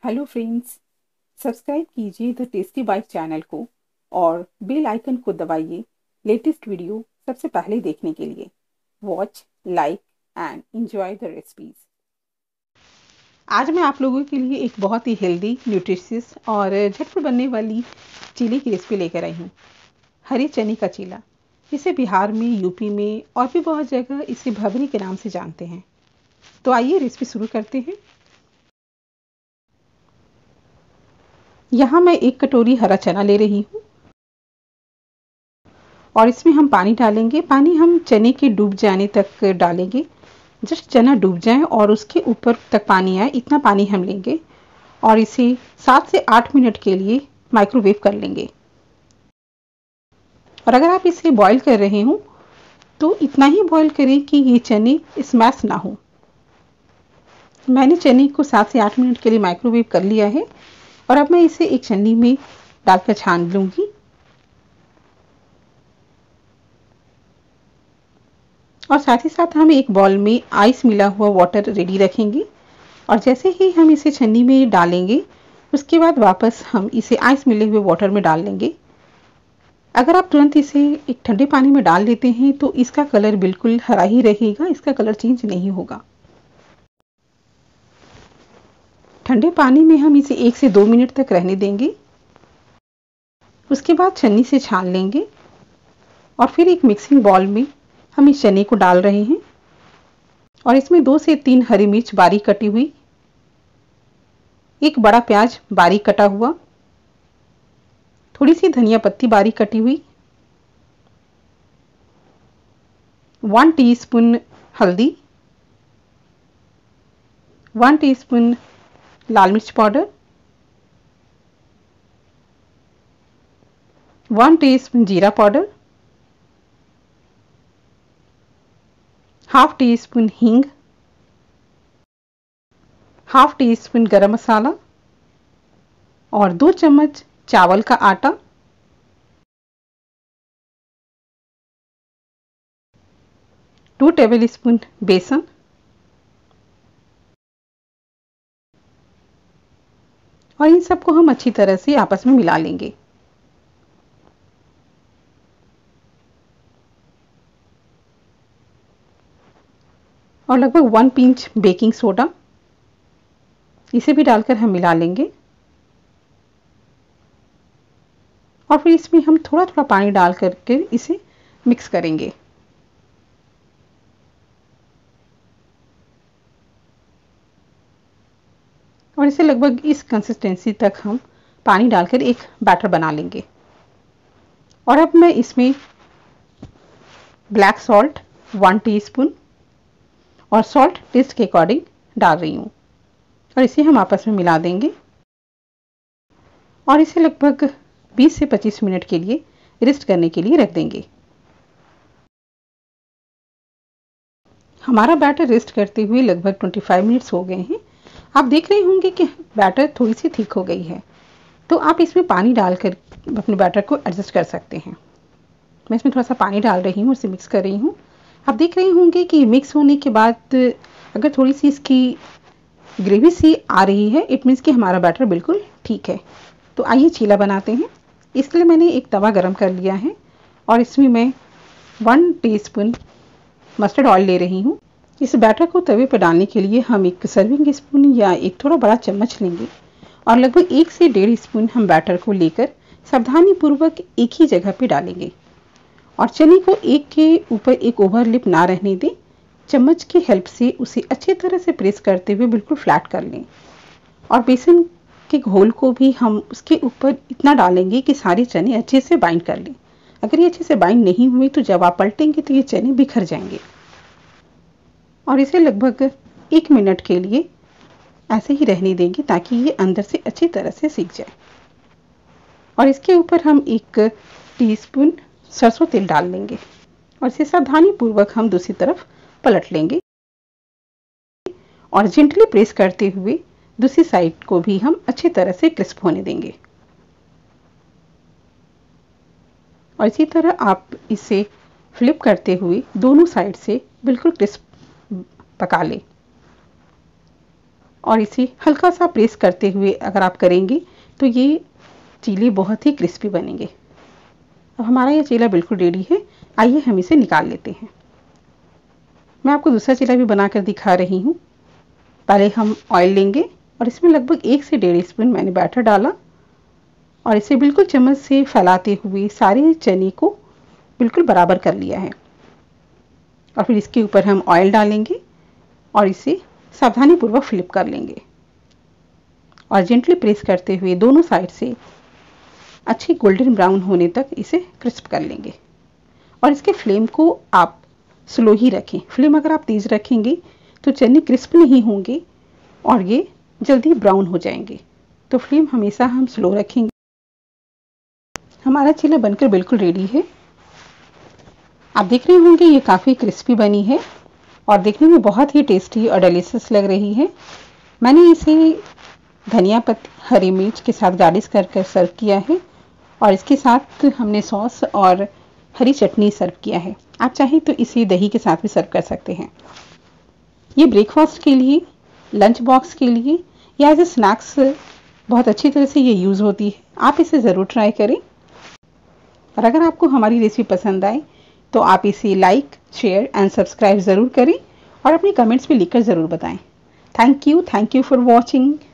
Hello friends, subscribe कीजिए the Tasty Bite channel को और बेल आइकन को दबाइए लेटेस्ट वीडियो सबसे पहले देखने के लिए। Watch, like and enjoy the recipes. आज मैं आप लोगों के लिए एक बहुत ही हेल्दी, न्यूट्रिशियस और झटपट बनने वाली चीले की रेसिपी लेकर आई हूँ। हरे चने का चीला। इसे बिहार में, यूपी में और भी बहुत जगह इसे भबरी के नाम से जानते हैं। तो आइए रेसिपी शुरू करते हैं। यहाँ मैं 1 कटोरी हरा चना ले रही हूँ और इसमें हम पानी डालेंगे। पानी हम चने के डूब जाने तक डालेंगे। जस्ट चना डूब जाए और उसके ऊपर तक पानी आए, इतना पानी हम लेंगे और इसे 7 से 8 मिनट के लिए माइक्रोवेव कर लेंगे। और अगर आप इसे बॉईल कर रहे हो तो इतना ही बॉईल करें कि ये चने स्मैश ना हो। मैंने चने को 7 से 8 मिनट के लिए माइक्रोवेव कर लिया है और अब मैं इसे एक छन्नी में डालकर छान लूँगी। और साथ ही साथ हम एक बाउल में आइस मिला हुआ वाटर रेडी रखेंगे और जैसे ही हम इसे छन्नी में डालेंगे उसके बाद वापस हम इसे आइस मिले हुए वाटर में डाल लेंगे। अगर आप तुरंत इसे एक ठंडे पानी में डाल देते हैं तो इसका कलर बिल्कुल हरा ही रहेगा, इसका कलर चेंज नहीं होगा। ठंडे पानी में हम इसे 1 से 2 मिनट तक रहने देंगे। उसके बाद छन्नी से छान लेंगे और फिर एक मिक्सिंग बाउल में हम इस चने को डाल रहे हैं और इसमें 2 से 3 हरी मिर्च बारीक कटी हुई, एक बड़ा प्याज बारीक कटा हुआ, थोड़ी सी धनिया पत्ती बारीक कटी हुई, 1 टीस्पून हल्दी, 1 टीस्पून लाल मिर्च पाउडर, 1 टीस्पून जीरा पाउडर, हाफ टी स्पून हींग, half teaspoon garam masala और 2 चम्मच चावल का आटा, 2 टेबल स्पून बेसन और इन सबको हम अच्छी तरह से आपस में मिला लेंगे। और लगभग 1 पिंच बेकिंग सोडा, इसे भी डालकर हम मिला लेंगे और फिर इसमें हम थोड़ा थोड़ा पानी डाल करके इसे मिक्स करेंगे। और इसे लगभग इस कंसिस्टेंसी तक हम पानी डालकर एक बैटर बना लेंगे। और अब मैं इसमें ब्लैक सॉल्ट 1 टीस्पून और सॉल्ट टेस्ट के अकॉर्डिंग डाल रही हूँ और इसे हम आपस में मिला देंगे और इसे लगभग 20 से 25 मिनट के लिए रेस्ट करने के लिए रख देंगे। हमारा बैटर रेस्ट करते हुए लगभग 25 मिनट्स हो गए हैं। आप देख रहे होंगे कि बैटर थोड़ी सी थिक हो गई है, तो आप इसमें पानी डालकर अपने बैटर को एडजस्ट कर सकते हैं। मैं इसमें थोड़ा सा पानी डाल रही हूँ, इसे मिक्स कर रही हूँ। आप देख रहे होंगे कि मिक्स होने के बाद अगर थोड़ी सी इसकी ग्रेवी सी आ रही है, इट मीन्स कि हमारा बैटर बिल्कुल ठीक है। तो आइए चीला बनाते हैं। इसके लिए मैंने एक तवा गरम कर लिया है और इसमें मैं 1 टीस्पून मस्टर्ड ऑयल ले रही हूँ। इस बैटर को तवे पर डालने के लिए हम एक सर्विंग स्पून या एक थोड़ा बड़ा चम्मच लेंगे और लगभग 1 से 1.5 स्पून हम बैटर को लेकर सावधानीपूर्वक एक ही जगह पे डालेंगे और चने को एक के ऊपर एक ओवरलिप ना रहने दें। चम्मच की हेल्प से उसे अच्छी तरह से प्रेस करते हुए बिल्कुल फ्लैट कर लें और बेसन के घोल को भी हम उसके ऊपर इतना डालेंगे कि सारे चने अच्छे से बाइंड कर लें। अगर ये अच्छे से बाइंड नहीं हुए तो जब आप पलटेंगे तो ये चने बिखर जाएंगे। और इसे लगभग 1 मिनट के लिए ऐसे ही रहने देंगे ताकि ये अंदर से अच्छी तरह से सीख जाए। और इसके ऊपर हम 1 टीस्पून सरसों तेल डाल लेंगे और इसे सावधानीपूर्वक हम दूसरी तरफ पलट लेंगे और जेंटली प्रेस करते हुए दूसरी साइड को भी हम अच्छी तरह से क्रिस्प होने देंगे। और इसी तरह आप इसे फ्लिप करते हुए दोनों साइड से बिल्कुल क्रिस्प पका लें। और इसे हल्का सा प्रेस करते हुए अगर आप करेंगे तो ये चीले बहुत ही क्रिस्पी बनेंगे। अब हमारा ये चीला बिल्कुल रेडी है। आइए हम इसे निकाल लेते हैं। मैं आपको दूसरा चीला भी बनाकर दिखा रही हूँ। पहले हम ऑयल लेंगे और इसमें लगभग 1 से 1.5 स्पून मैंने बैटर डाला और इसे बिल्कुल चम्मच से फैलाते हुए सारे चने को बिल्कुल बराबर कर लिया है। और फिर इसके ऊपर हम ऑयल डालेंगे और इसे सावधानीपूर्वक फ्लिप कर लेंगे और जेंटली प्रेस करते हुए दोनों साइड से अच्छी गोल्डन ब्राउन होने तक इसे क्रिस्प कर लेंगे। और इसके फ्लेम को आप स्लो ही रखें। फ्लेम अगर आप तेज़ रखेंगे तो चने क्रिस्प नहीं होंगे और ये जल्दी ब्राउन हो जाएंगे। तो फ्लेम हमेशा हम स्लो रखेंगे। हमारा चीला बनकर बिल्कुल रेडी है। आप देख रहे होंगे ये काफ़ी क्रिस्पी बनी है और देखने में बहुत ही टेस्टी और डिलीशियस लग रही है। मैंने इसे धनिया पत्ती, हरी मिर्च के साथ गार्निश कर सर्व किया है और इसके साथ हमने सॉस और हरी चटनी सर्व किया है। आप चाहें तो इसे दही के साथ भी सर्व कर सकते हैं। ये ब्रेकफास्ट के लिए, लंच बॉक्स के लिए या एज ए स्नैक्स बहुत अच्छी तरह से ये यूज़ होती है। आप इसे ज़रूर ट्राई करें। और अगर आपको हमारी रेसिपी पसंद आए तो आप इसे लाइक, शेयर एंड सब्सक्राइब ज़रूर करें और अपने कमेंट्स में लिखकर ज़रूर बताएं। Thank you for watching.